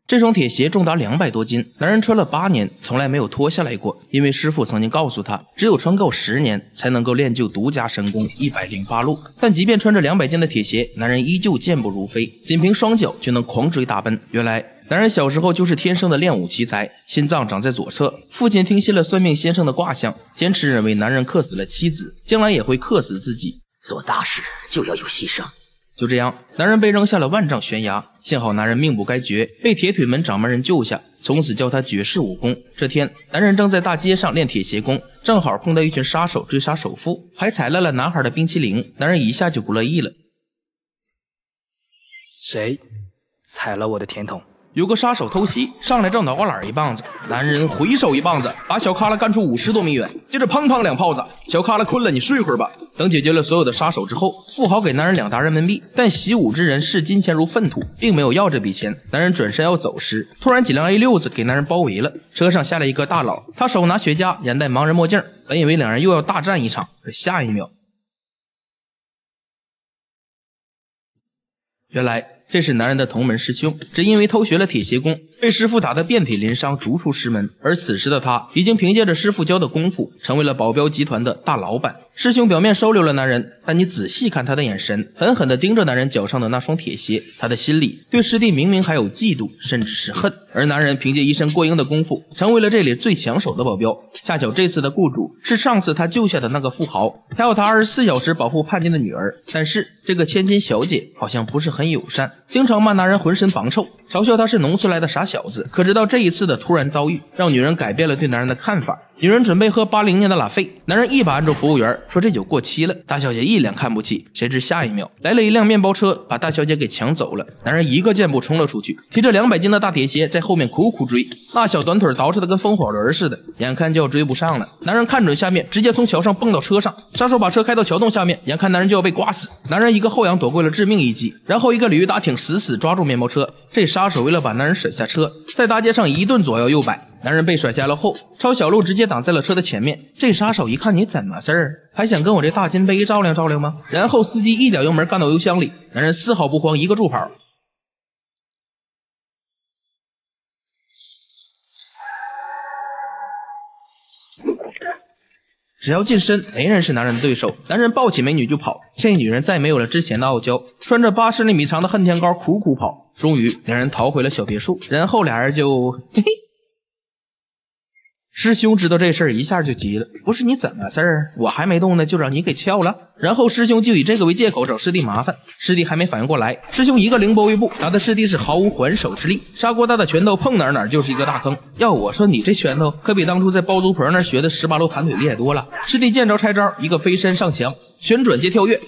这双铁鞋重达200多斤，男人穿了8年，从来没有脱下来过。因为师傅曾经告诉他，只有穿够10年，才能够练就独家神功108路。但即便穿着200斤的铁鞋，男人依旧健步如飞，仅凭双脚就能狂追大奔。原来男人小时候就是天生的练武奇才，心脏长在左侧。父亲听信了算命先生的卦象，坚持认为男人克死了妻子，将来也会克死自己。 做大事就要有牺牲。 就这样，男人被扔下了万丈悬崖，幸好男人命不该绝，被铁腿门掌门人救下，从此教他绝世武功。这天，男人正在大街上练铁鞋功，正好碰到一群杀手追杀首富，还踩烂了男孩的冰淇淋，男人一下就不乐意了。 谁踩了我的甜筒？ 有个杀手偷袭，上来正脑瓜懒一棒子，男人回手一棒子，把小卡拉干出50多米远，接着砰砰2炮子，小卡拉困了，你睡会儿吧。等解决了所有的杀手之后，富豪给男人2沓人民币，但习武之人视金钱如粪土，并没有要这笔钱。男人转身要走时，突然几辆 A6 子给男人包围了，车上下来一个大佬，他手拿雪茄，眼戴盲人墨镜，本以为两人又要大战一场，可下一秒，原来这是男人的同门师兄，只因为偷学了铁鞋功，被师傅打得遍体鳞伤，逐出师门。而此时的他已经凭借着师傅教的功夫，成为了保镖集团的大老板。师兄表面收留了男人，但你仔细看他的眼神，狠狠地盯着男人脚上的那双铁鞋，他的心里对师弟明明还有嫉妒，甚至是恨。而男人凭借一身过硬的功夫，成为了这里最抢手的保镖。恰巧这次的雇主是上次他救下的那个富豪，他要他24小时保护叛军的女儿。但是这个千金小姐好像不是很友善，经常骂男人浑身绑臭，嘲笑他是农村来的傻小子。可直到这一次的突然遭遇，让女人改变了对男人的看法。女人准备喝80年的拉菲，男人一把按住服务员，说这酒过期了。大小姐一脸看不起，谁知下一秒来了一辆面包车，把大小姐给抢走了。男人一个箭步冲了出去，提着200斤的大铁鞋在后面苦苦追，那小短腿倒饬的跟风火轮似的，眼看就要追不上了。男人看准下面，直接从桥上蹦到车上，杀手把车开到桥洞下面，眼看男人就要被刮死，男人一个后仰躲过了致命一击，然后一个鲤鱼打挺死死抓住面包车。这杀手为了把男人甩下车，在大街上一顿左摇右摆，男人被甩下了后，抄小路直接挡在了车的前面。这杀手一看你怎么事儿，还想跟我这大金杯照亮照亮吗？然后司机一脚油门干到油箱里，男人丝毫不慌，一个助跑。只要近身，没人是男人的对手。男人抱起美女就跑，这女人再没有了之前的傲娇，穿着80厘米长的恨天高苦苦跑。终于两人逃回了小别墅，然后俩人就嘿嘿。师兄知道这事儿一下就急了，不是你怎么事儿？我还没动呢，就让你给撬了。然后师兄就以这个为借口找师弟麻烦，师弟还没反应过来，师兄一个凌波微步，打的师弟是毫无还手之力。砂锅大的拳头碰哪就是一个大坑。要我说，你这拳头可比当初在包租婆那学的18路弹腿厉害多了。师弟见招拆招，一个飞身上墙，旋转接跳跃。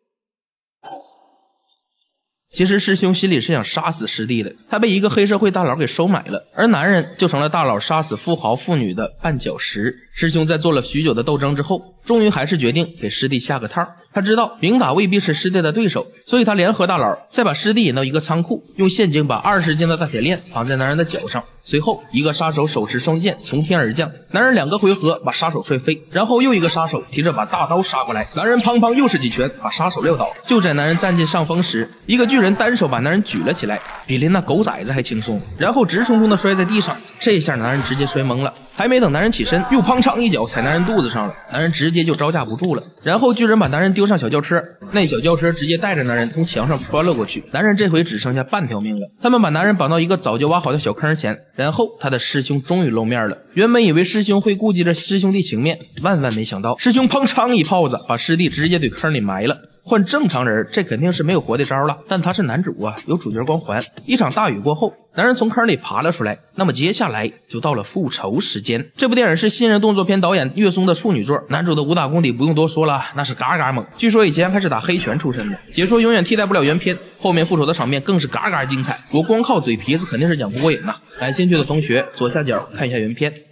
其实师兄心里是想杀死师弟的，他被一个黑社会大佬给收买了，而男人就成了大佬杀死富豪妇女的绊脚石。师兄在做了许久的斗争之后，终于还是决定给师弟下个套。他知道明打未必是师弟的对手，所以他联合大佬再把师弟引到一个仓库，用陷阱把20斤的大铁链绑在男人的脚上。随后一个杀手手持双剑从天而降，男人2个回合把杀手踹飞，然后又一个杀手提着把大刀杀过来，男人砰砰又是几拳把杀手撂倒。就在男人占尽上风时，一个巨人单手把男人举了起来，比拎那狗崽子还轻松，然后直冲冲的摔在地上。这下男人直接摔懵了，还没等男人起身，又砰嚓一脚踩男人肚子上了，男人直接就招架不住了。然后巨人把男人丢上小轿车，那小轿车直接带着男人从墙上穿了过去，男人这回只剩下半条命了。他们把男人绑到一个早就挖好的小坑前，然后他的师兄终于露面了。原本以为师兄会顾及着师兄弟情面，万万没想到师兄砰嚓一炮子把师弟直接怼坑里埋了。换正常人这肯定是没有活的招了，但他是男主啊，有主角光环。一场大雨过后，男人从坑里爬了出来，那么接下来就到了复仇时间。这部电影是新人动作片导演岳松的处女作，男主的武打功底不用多说了，那是嘎嘎猛，据说以前还是打黑拳出身的，解说永远替代不了原片，后面复仇的场面更是嘎嘎精彩，我光靠嘴皮子肯定是讲不过瘾呐。感兴趣的同学左下角看一下原片。